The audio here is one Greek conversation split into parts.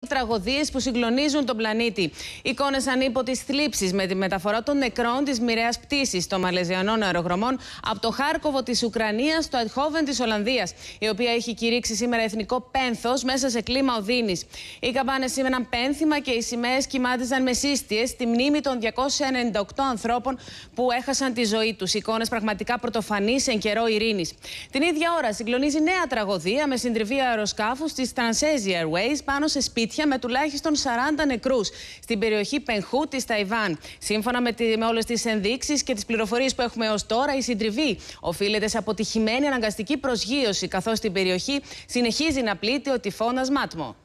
Τραγωδίες που συγκλονίζουν τον πλανήτη. Εικόνες ανίποτης θλίψης με τη μεταφορά των νεκρών της μοιραίας πτήσης των μαλαιζιανών αεροδρομών από το Χάρκοβο της Ουκρανίας στο Αιτχόβεν της Ολλανδίας, η οποία έχει κηρύξει σήμερα εθνικό πένθος μέσα σε κλίμα οδύνης. Οι καμπάνες σήμαιναν πένθυμα και οι σημαίες κυμάτιζαν με σύστιες στη μνήμη των 298 ανθρώπων που έχασαν τη ζωή τους. Εικόνες πραγματικά πρωτοφανείς εν καιρό ειρήνης. Την ίδια ώρα συγκλονίζει νέα τραγωδία με συντριβή αεροσκάφους της Transasia Airways πάνω σε σπίτια με τουλάχιστον 40 νεκρούς στην περιοχή Πενχού της Ταϊβάν. Σύμφωνα με όλες τις ενδείξεις και τις πληροφορίες που έχουμε έως τώρα, η συντριβή οφείλεται σε αποτυχημένη αναγκαστική προσγείωση, καθώς στην περιοχή συνεχίζει να πλήττει ο τυφώνας Μάτμο.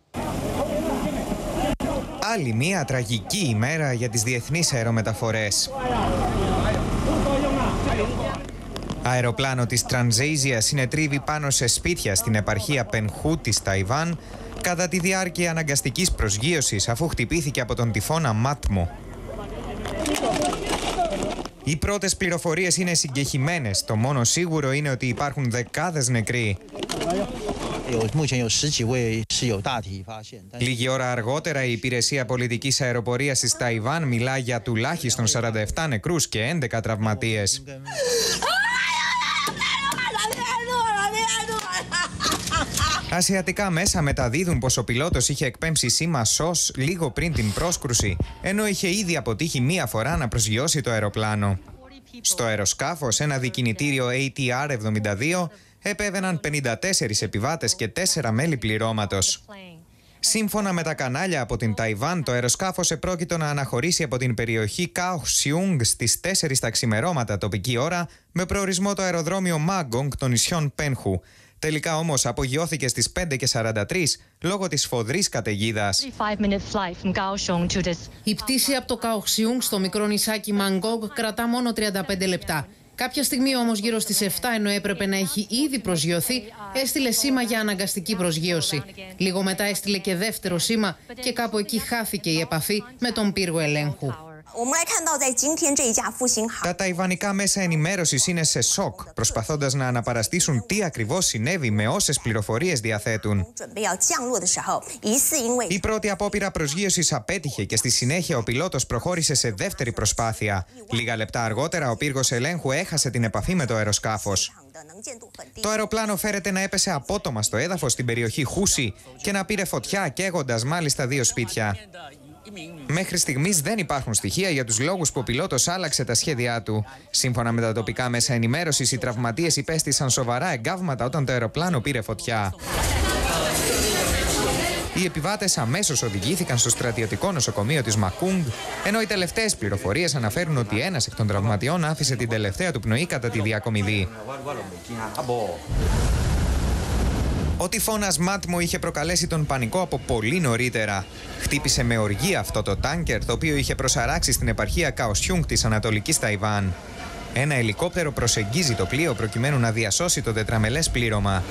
Άλλη μία τραγική ημέρα για τις διεθνείς αερομεταφορές. Αεροπλάνο της Transasia συνετρίβει πάνω σε σπίτια στην επαρχία Πενχού της Ταϊβάν κατά τη διάρκεια αναγκαστικής προσγείωσης, αφού χτυπήθηκε από τον τυφώνα Μάτμο. Οι πρώτες πληροφορίες είναι συγκεχημένες. Το μόνο σίγουρο είναι ότι υπάρχουν δεκάδες νεκροί. Λίγη ώρα αργότερα, η Υπηρεσία Πολιτικής Αεροπορίας της Ταϊβάν μιλά για τουλάχιστον 47 νεκρούς και 11 τραυματίες. Ασιατικά μέσα μεταδίδουν πως ο πιλότος είχε εκπέμψει σήμα SOS λίγο πριν την πρόσκρουση, ενώ είχε ήδη αποτύχει μία φορά να προσγειώσει το αεροπλάνο. Στο αεροσκάφος, ένα δικινητήριο ATR-72, επέβαιναν 54 επιβάτες και 4 μέλη πληρώματος. Σύμφωνα με τα κανάλια από την Ταϊβάν, το αεροσκάφος επρόκειτο να αναχωρήσει από την περιοχή Kaohsiung στις 4 τα ξημερώματα τοπική ώρα, με προορισμό το αεροδρόμιο Magong των νησιών Πένχου. Τελικά όμως απογειώθηκε στις 5:43 λόγω της σφοδρής καταιγίδας. Η πτήση από το Kaohsiung στο μικρό νησάκι Μαγκόγκ κρατά μόνο 35 λεπτά. Κάποια στιγμή όμως γύρω στις 7, ενώ έπρεπε να έχει ήδη προσγειωθεί, έστειλε σήμα για αναγκαστική προσγείωση. Λίγο μετά έστειλε και δεύτερο σήμα και κάπου εκεί χάθηκε η επαφή με τον πύργο ελέγχου. Τα ταϊβανικά μέσα ενημέρωσης είναι σε σοκ, προσπαθώντας να αναπαραστήσουν τι ακριβώς συνέβη με όσες πληροφορίες διαθέτουν. Η πρώτη απόπειρα προσγείωσης απέτυχε και στη συνέχεια ο πιλότος προχώρησε σε δεύτερη προσπάθεια. Λίγα λεπτά αργότερα ο πύργος ελέγχου έχασε την επαφή με το αεροσκάφος. Το αεροπλάνο φέρεται να έπεσε απότομα στο έδαφος στην περιοχή Χούσι και να πήρε φωτιά, καίγοντας μάλιστα 2 σπίτια. Μέχρι στιγμής δεν υπάρχουν στοιχεία για τους λόγους που ο πιλότος άλλαξε τα σχέδιά του. Σύμφωνα με τα τοπικά μέσα ενημέρωσης, οι τραυματίες υπέστησαν σοβαρά εγκάβματα όταν το αεροπλάνο πήρε φωτιά. Οι επιβάτες αμέσως οδηγήθηκαν στο στρατιωτικό νοσοκομείο της Μακούγκ, ενώ οι τελευταίες πληροφορίες αναφέρουν ότι ένας εκ των τραυματιών άφησε την τελευταία του πνοή κατά τη διακομιδή. Ο τυφώνας Μάτμο είχε προκαλέσει τον πανικό από πολύ νωρίτερα. Χτύπησε με οργή αυτό το τάνκερ, το οποίο είχε προσαράξει στην επαρχία Καοσιούγκ της Ανατολικής Ταϊβάν. Ένα ελικόπτερο προσεγγίζει το πλοίο προκειμένου να διασώσει το τετραμελές πλήρωμα.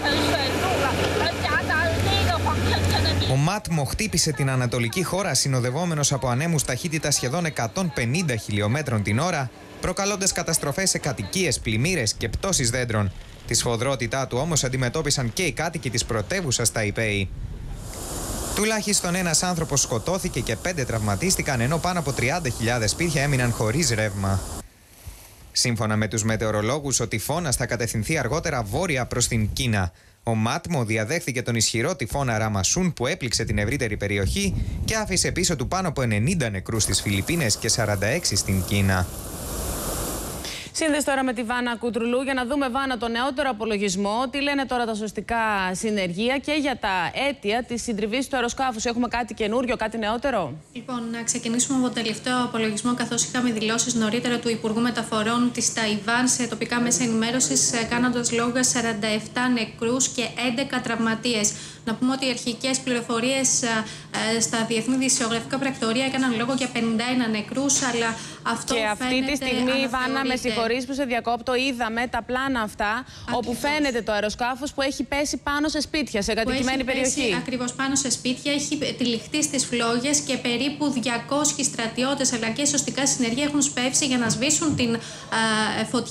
Ο Μάτμο χτύπησε την ανατολική χώρα συνοδευόμενος από ανέμους ταχύτητα σχεδόν 150 χιλιομέτρων την ώρα, προκαλώντας καταστροφές σε κατοικίες, πλημμύρες και πτώσεις δέντρων. Τη σφοδρότητά του όμως αντιμετώπισαν και οι κάτοικοι της πρωτεύουσας Ταϊπέη. Τουλάχιστον ένας άνθρωπος σκοτώθηκε και 5 τραυματίστηκαν, ενώ πάνω από 30.000 σπίτια έμειναν χωρίς ρεύμα. Σύμφωνα με τους μετεωρολόγους, ο τυφώνας θα κατευθυνθεί αργότερα βόρεια προς την Κίνα. Ο Μάτμο διαδέχθηκε τον ισχυρό τυφώνα Ραμασούν που έπληξε την ευρύτερη περιοχή και άφησε πίσω του πάνω από 90 νεκρούς στις Φιλιππίνες και 46 στην Κίνα. Σύνδεση τώρα με τη Βάνα Κουτρουλού για να δούμε, Βάνα, το νεότερο απολογισμό. Τι λένε τώρα τα σωστικά συνεργεία και για τα αίτια της συντριβής του αεροσκάφους. Έχουμε κάτι καινούριο, κάτι νεότερο? Λοιπόν, να ξεκινήσουμε από το τελευταίο απολογισμό, καθώς είχαμε δηλώσεις νωρίτερα του Υπουργού Μεταφορών της Ταϊβάν σε τοπικά μέσα ενημέρωσης, κάνοντας λόγο για 47 νεκρούς και 11 τραυματίες. Να πούμε ότι οι αρχικές πληροφορίες στα διεθνή δημοσιογραφικά πρακτορία έκαναν λόγο για 51 νεκρούς, αλλά αυτό και αυτή τη στιγμή, Βάνα, με συγχωρείς που σε διακόπτω, είδαμε τα πλάνα αυτά, όπου φαίνεται το αεροσκάφος που έχει πέσει πάνω σε σπίτια, σε κατοικημένη περιοχή. Ακριβώς πάνω σε σπίτια, έχει τυλιχτεί στις φλόγες και περίπου 200 στρατιώτες αλλά και σωστικά συνεργεία έχουν σπεύσει για να σβήσουν την φωτιά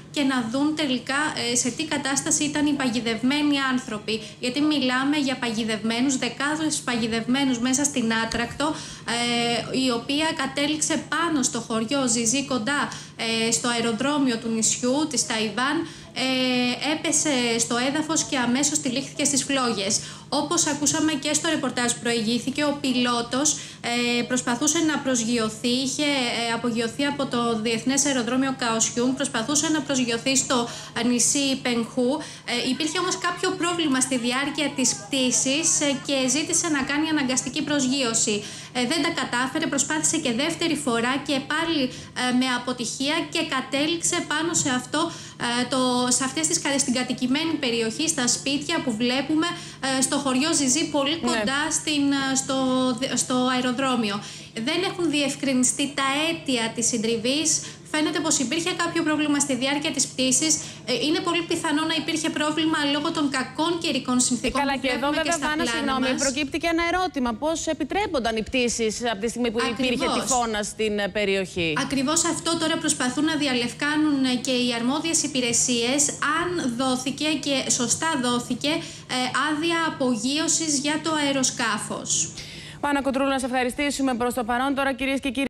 και να δουν τελικά σε τι κατάσταση ήταν οι παγιδευμένοι άνθρωποι. Γιατί μιλάμε για παγιδευμένους, δεκάδες παγιδευμένους μέσα στην Άτρακτο, η οποία κατέληξε πάνω στο χωριό Ζιζί, κοντά στο αεροδρόμιο του νησιού της Ταϊβάν, έπεσε στο έδαφος και αμέσως τυλίχθηκε στις φλόγες. Όπως ακούσαμε και στο ρεπορτάζ που προηγήθηκε, ο πιλότος προσπαθούσε να προσγειωθεί, είχε απογειωθεί από το Διεθνές Αεροδρόμιο Καοσιούγκ, προσπαθούσε να προσγειωθεί στο νησί Πενχού. Υπήρχε όμως κάποιο πρόβλημα στη διάρκεια της πτήσης και ζήτησε να κάνει αναγκαστική προσγείωση. Δεν τα κατάφερε, προσπάθησε και δεύτερη φορά και πάλι με αποτυχία και κατέληξε πάνω σε αυτό, στην κατοικημένη περιοχή, στα σπίτια που βλέπουμε στο χωριό Ζιζί, πολύ κοντά στο αεροδρόμιο. Δεν έχουν διευκρινιστεί τα αίτια της συντριβής. Φαίνεται πως υπήρχε κάποιο πρόβλημα στη διάρκεια της πτήσης. Είναι πολύ πιθανό να υπήρχε πρόβλημα λόγω των κακών καιρικών συνθήκων. Καλά, και εδώ βέβαια, Βάνα, συγγνώμη, προκύπτει και ένα ερώτημα. Πώς επιτρέπονταν οι πτήσεις από τη στιγμή που υπήρχε τυφώνα στην περιοχή? Ακριβώς αυτό τώρα προσπαθούν να διαλευκάνουν και οι αρμόδιες υπηρεσίες, αν δόθηκε και σωστά δόθηκε άδεια απογείωσης για το αεροσκάφος. Βάνα Κοτρούλου, να σε ευχαριστήσουμε προς το παρόν. Τώρα, κυρίες και κύριοι.